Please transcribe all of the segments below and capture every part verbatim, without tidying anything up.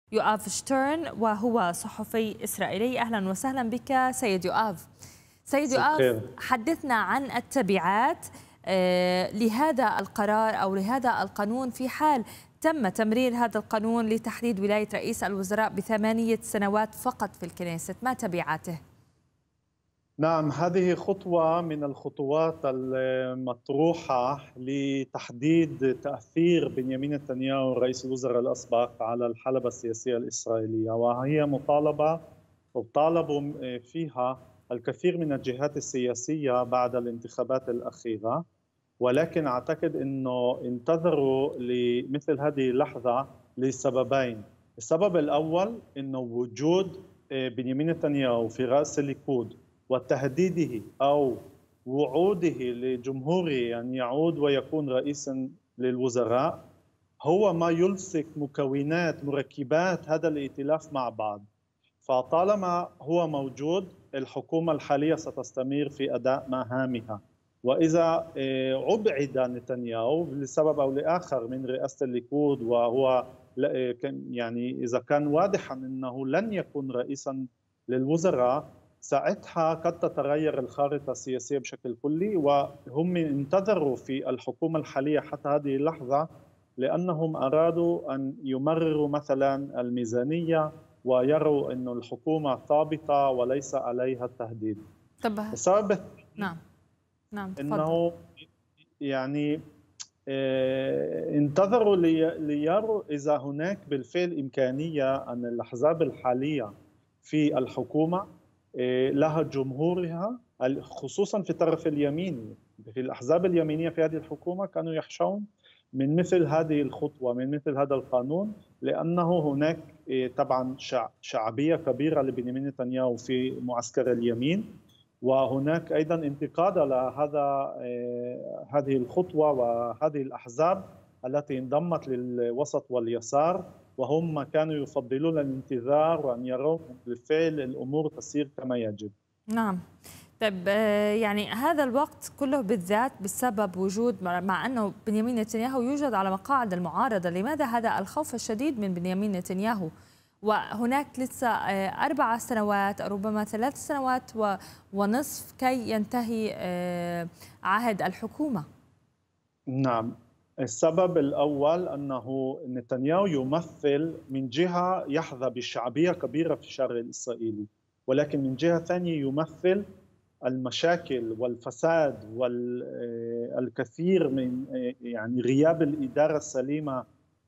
يؤاف شتيرن، وهو صحفي إسرائيلي. أهلا وسهلا بك سيد يؤاف. سيد يؤاف، حدثنا عن التبعات لهذا القرار أو لهذا القانون في حال تم تمرير هذا القانون لتحديد ولاية رئيس الوزراء بثمانية سنوات فقط في الكنيست. ما تبعاته؟ نعم، هذه خطوة من الخطوات المطروحة لتحديد تأثير بنيامين نتنياهو رئيس الوزراء الأسبق على الحلبة السياسية الإسرائيلية، وهي مطالبة وطالبوا فيها الكثير من الجهات السياسية بعد الانتخابات الأخيرة، ولكن أعتقد أنه انتظروا لمثل هذه اللحظة لسببين. السبب الأول أنه وجود بنيامين نتنياهو في رأس الليكود وتهديده أو وعوده لجمهوره أن يعود ويكون رئيسا للوزراء هو ما يلصق مكونات مركبات هذا الائتلاف مع بعض. فطالما هو موجود، الحكومة الحالية ستستمر في أداء مهامها، وإذا أبعد نتنياهو لسبب أو لآخر من رئاسة الليكود، وهو يعني إذا كان واضحا أنه لن يكون رئيسا للوزراء، ساعتها قد تتغير الخارطة السياسية بشكل كلي. وهم انتظروا في الحكومة الحالية حتى هذه اللحظة لأنهم أرادوا أن يمرروا مثلا الميزانية ويروا أن الحكومة ثابتة وليس عليها التهديد. طب السبب نعم نعم أنه يعني انتظروا ليروا إذا هناك بالفعل إمكانية أن الأحزاب الحالية في الحكومة لها جمهورها، خصوصا في الطرف اليميني. في الأحزاب اليمينية في هذه الحكومة كانوا يخشون من مثل هذه الخطوة، من مثل هذا القانون، لأنه هناك طبعا شعبية كبيرة لبنيامين نتنياهو في معسكر اليمين، وهناك أيضا انتقاد على هذا هذه الخطوة وهذه الأحزاب التي انضمت للوسط واليسار، وهم كانوا يفضلون الانتظار وأن يروا بالفعل الأمور تسير كما يجب. نعم. طيب يعني هذا الوقت كله بالذات بسبب وجود، مع أنه بنيامين نتنياهو يوجد على مقاعد المعارضة، لماذا هذا الخوف الشديد من بنيامين نتنياهو وهناك لسه أربع سنوات أو ربما ثلاث سنوات ونصف كي ينتهي عهد الحكومة؟ نعم، السبب الأول أنه نتنياهو يمثل من جهة يحظى بشعبية كبيرة في الشارع الإسرائيلي، ولكن من جهة ثانية يمثل المشاكل والفساد والكثير من يعني غياب الإدارة السليمة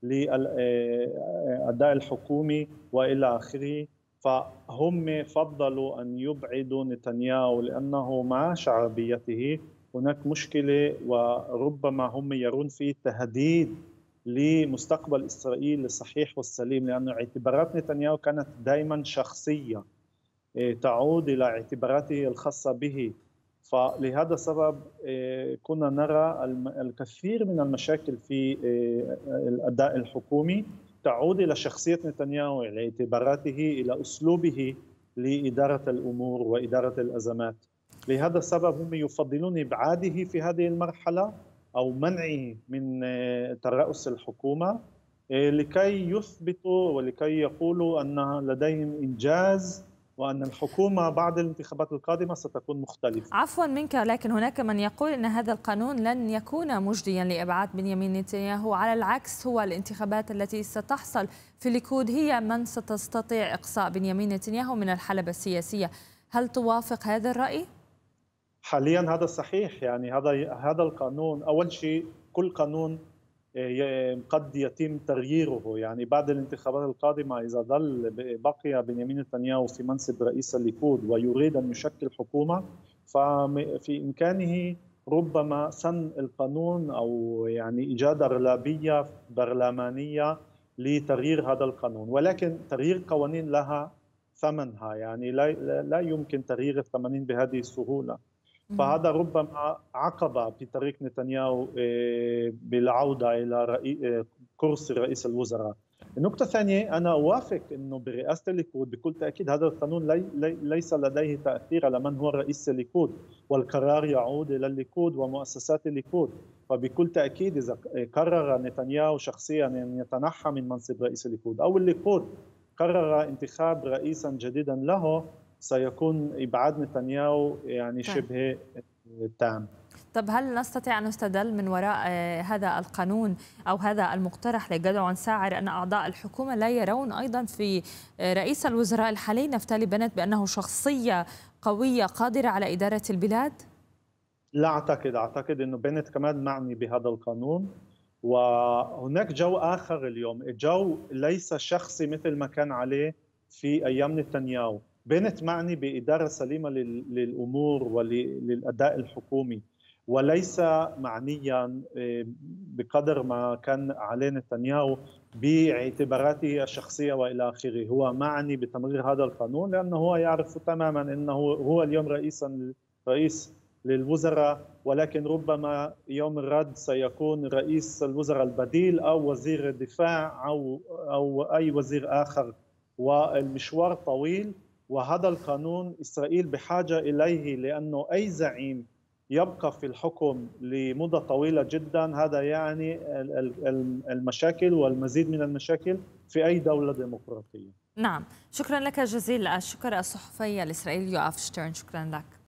للأداء الحكومي وإلى آخره. فهم فضلوا أن يبعدوا نتنياهو لأنه مع شعبيته هناك مشكلة، وربما هم يرون فيه تهديد لمستقبل إسرائيل الصحيح والسليم، لأن اعتبارات نتنياهو كانت دائما شخصية تعود إلى اعتباراته الخاصة به. فلهذا السبب كنا نرى الكثير من المشاكل في الأداء الحكومي تعود إلى شخصية نتنياهو، إلى اعتباراته، إلى أسلوبه لإدارة الأمور وإدارة الأزمات. لهذا السبب هم يفضلون إبعاده في هذه المرحلة أو منعه من ترأس الحكومة لكي يثبتوا ولكي يقولوا أن لديهم إنجاز وأن الحكومة بعد الانتخابات القادمة ستكون مختلفة. عفوا منك، لكن هناك من يقول أن هذا القانون لن يكون مجديا لإبعاد بنيامين نتنياهو، على العكس هو الانتخابات التي ستحصل في الليكود هي من ستستطيع إقصاء بنيامين نتنياهو من الحلبة السياسية. هل توافق هذا الرأي؟ حاليا هذا صحيح، يعني هذا هذا القانون أول شيء كل قانون قد يتم تغييره، يعني بعد الانتخابات القادمة إذا ظل بقي بنيامين نتنياهو في منصب رئيس الليكود ويريد أن يشكل حكومة، ففي إمكانه ربما سن القانون أو يعني إيجاد أغلبية برلمانية لتغيير هذا القانون. ولكن تغيير قوانين لها ثمنها، يعني لا لا يمكن تغيير القوانين بهذه السهولة. فهذا ربما عقبة في طريق نتنياهو بالعودة إلى كرسي رئيس الوزراء. النقطة الثانية، أنا أوافق أنه برئاسة الليكود بكل تأكيد هذا القانون لي لي ليس لديه تأثير على من هو رئيس الليكود، والقرار يعود إلى الليكود ومؤسسات الليكود. فبكل تأكيد إذا قرر نتنياهو شخصيا أن يتنحى من منصب رئيس الليكود أو الليكود قرر انتخاب رئيسا جديدا له سيكون إبعاد نتنياهو يعني شبه تام. طب هل نستطيع أن نستدل من وراء هذا القانون أو هذا المقترح لجدعون ساعر أن أعضاء الحكومة لا يرون أيضا في رئيس الوزراء الحالي نفتالي بنت بأنه شخصية قوية قادرة على إدارة البلاد؟ لا أعتقد أعتقد أنه بنت كمان معني بهذا القانون، وهناك جو آخر اليوم، جو ليس شخصي مثل ما كان عليه في أيام نتنياهو. بنت معني بإدارة سليمة للأمور وللأداء الحكومي، وليس معنيا بقدر ما كان عليه نتنياهو باعتباراته الشخصية وإلى آخره. هو معني بتمرير هذا القانون لأنه هو يعرف تماما أنه هو اليوم رئيسا رئيس للوزراء، ولكن ربما يوم الرد سيكون رئيس الوزراء البديل أو وزير الدفاع أو أو أي وزير آخر، والمشوار طويل. وهذا القانون إسرائيل بحاجة إليه، لأنه أي زعيم يبقى في الحكم لمدة طويلة جدا هذا يعني المشاكل والمزيد من المشاكل في أي دولة ديمقراطية. نعم، شكرا لك جزيل الشكر الصحفي الإسرائيلي يوآف شترن، شكرا لك.